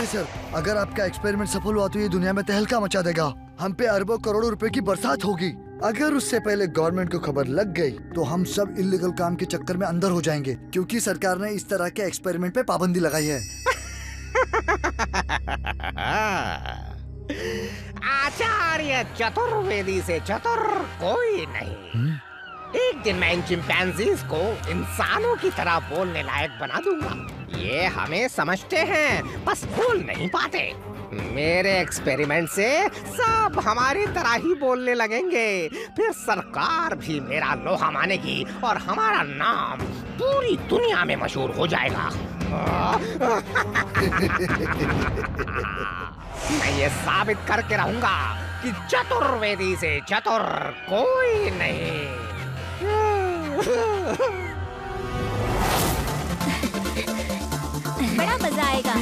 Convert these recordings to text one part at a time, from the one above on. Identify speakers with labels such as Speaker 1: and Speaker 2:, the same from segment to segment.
Speaker 1: Sir, अगर आपका experiment सफल हुआ तो ये दुनिया में तहलका मचा देगा। हम पे अरबों करोड़ों रुपए की बरसात होगी। अगर उससे पहले गवर्नमेंट को खबर लग गई तो हम सब इल्लीगल काम के चक्कर में अंदर हो जाएंगे, क्योंकि सरकार ने इस तरह के एक्सपेरिमेंट पे पाबंदी लगाई है।
Speaker 2: आचार्य चतुर्वेदी से चतुर कोई नहीं। एक दिन मैं इन चिंपैंजीज को इंसानों की तरह बोलने लायक बना दूंगा। ये हमें समझते हैं, बस बोल नहीं पाते। मेरे एक्सपेरिमेंट से सब हमारी तरह ही बोलने लगेंगे। फिर सरकार भी मेरा लोहा मानेगी और हमारा नाम पूरी दुनिया में मशहूर हो जाएगा। मैं ये साबित करके रहूंगा कि चतुर्वेदी से चतुर कोई नहीं।
Speaker 3: बड़ा मजा आएगा।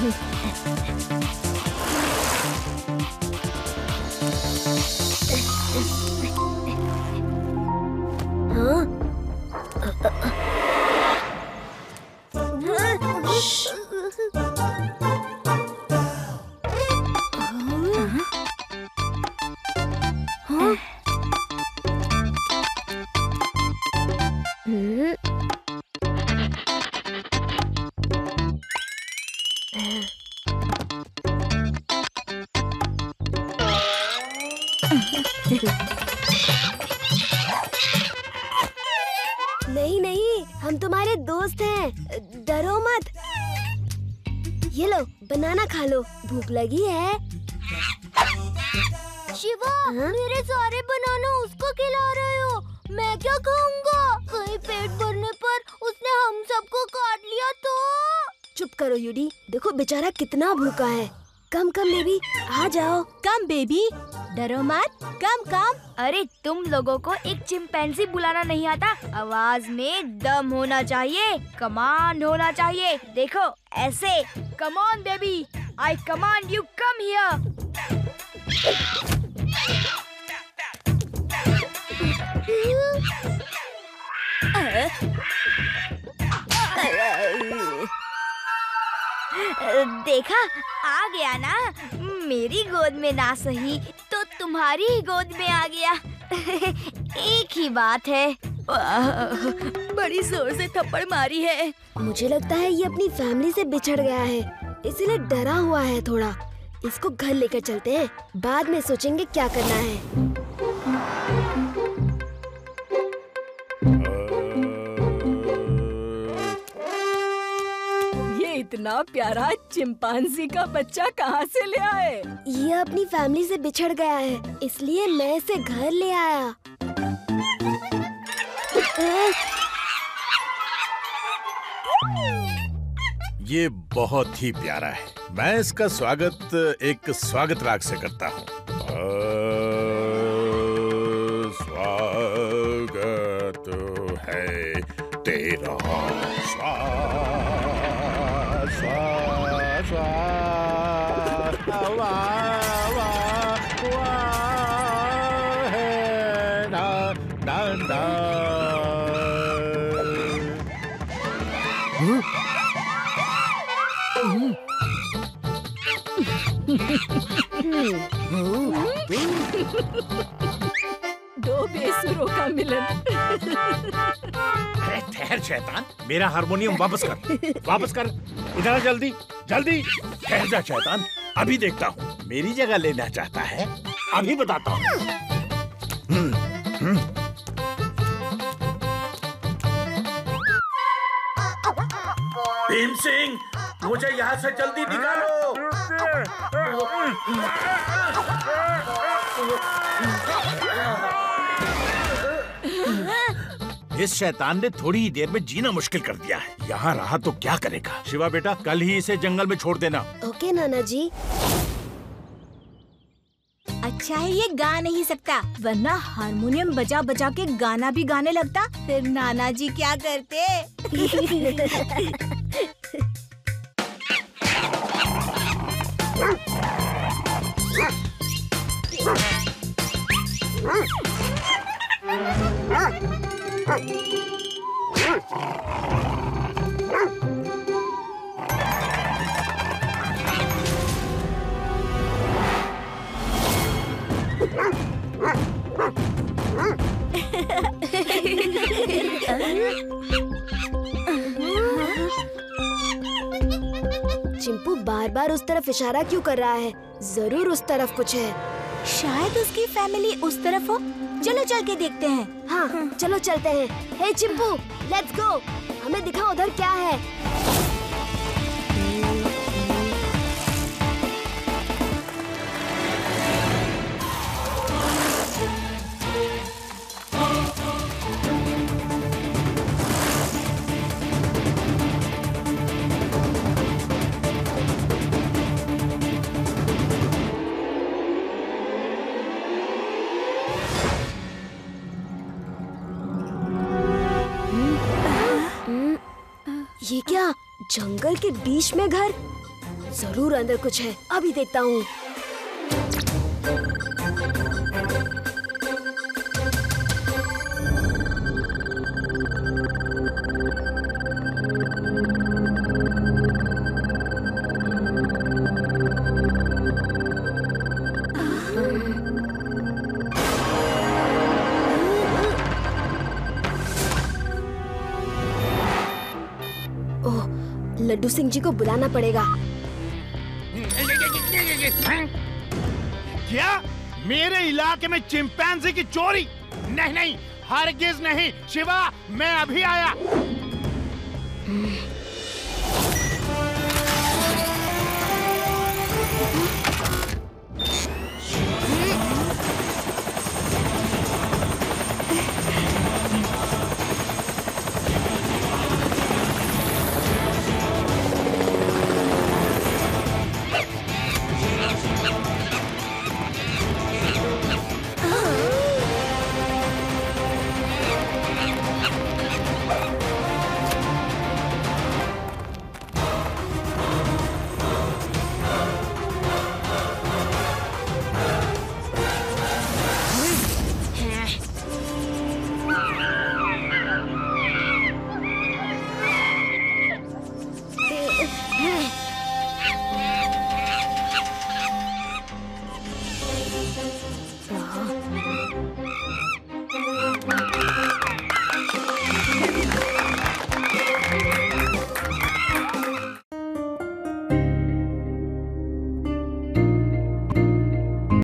Speaker 4: नहीं नहीं, हम तुम्हारे दोस्त हैं, डरो मत। ये लो बनाना खा लो, भूख लगी है।
Speaker 5: शिवा, मेरे सारे बनाना उसको खिला रहे हो, मैं क्या खाऊंगा? कहीं पेट भरने पर उसने हम सबको काट लिया तो?
Speaker 4: चुप करो यूडी, देखो बेचारा कितना भूखा है। कम कम बेबी, आ जाओ।
Speaker 3: कम बेबी, डरो मत, कम कम।
Speaker 6: अरे तुम लोगों को एक चिंपैंजी बुलाना नहीं आता? आवाज में दम होना चाहिए, कमांड होना चाहिए। देखो ऐसे, come on baby, I command you, come here. देखा, आ गया ना। मेरी गोद में ना सही तो तुम्हारी ही गोद में आ गया। एक ही बात है।
Speaker 3: बड़ी जोर से थप्पड़ मारी है।
Speaker 4: मुझे लगता है ये अपनी फैमिली से बिछड़ गया है, इसीलिए डरा हुआ है थोड़ा। इसको घर लेकर चलते हैं, बाद में सोचेंगे क्या करना है।
Speaker 3: इतना प्यारा चिंपांजी का बच्चा कहाँ से ले आए?
Speaker 4: ये अपनी फैमिली से बिछड़ गया है, इसलिए मैं इसे घर ले आया।
Speaker 7: ये बहुत ही प्यारा है। मैं इसका स्वागत एक स्वागत राग से करता हूँ। स्वागत है तेरा,
Speaker 3: दो बेसुरों का मिलन।
Speaker 7: अरे ठहर शैतान, मेरा हारमोनियम वापस कर, वापस कर। इधर आ जल्दी, जल्दी। ठहर जा शैतान, अभी देखता हूँ। मेरी जगह लेना चाहता है, अभी बताता हूँ। भीम सिंह, मुझे यहाँ से जल्दी निकालो। इस शैतान ने थोड़ी ही देर में जीना मुश्किल कर दिया है। यहाँ रहा तो क्या करेगा। शिवा बेटा, कल ही इसे जंगल में छोड़ देना।
Speaker 4: ओके नाना जी।
Speaker 3: अच्छा है ये गा नहीं सकता, वरना हारमोनियम बजा बजा के गाना भी गाने लगता, फिर नाना जी क्या करते?
Speaker 4: बार बार उस तरफ इशारा क्यों कर रहा है? जरूर उस तरफ कुछ है।
Speaker 3: शायद उसकी फैमिली उस तरफ हो। चलो चल के देखते हैं।
Speaker 4: हाँ चलो चलते हैं। Hey Chimpu, let's go. हमें दिखाओ उधर क्या है। ये क्या, जंगल के बीच में घर? जरूर अंदर कुछ है, अभी देखता हूँ। लड्डू सिंह जी को बुलाना पड़ेगा।
Speaker 7: क्या मेरे इलाके में चिंपैंजी की चोरी? नहीं नहीं, हरगिज नहीं। शिवा, मैं अभी आया।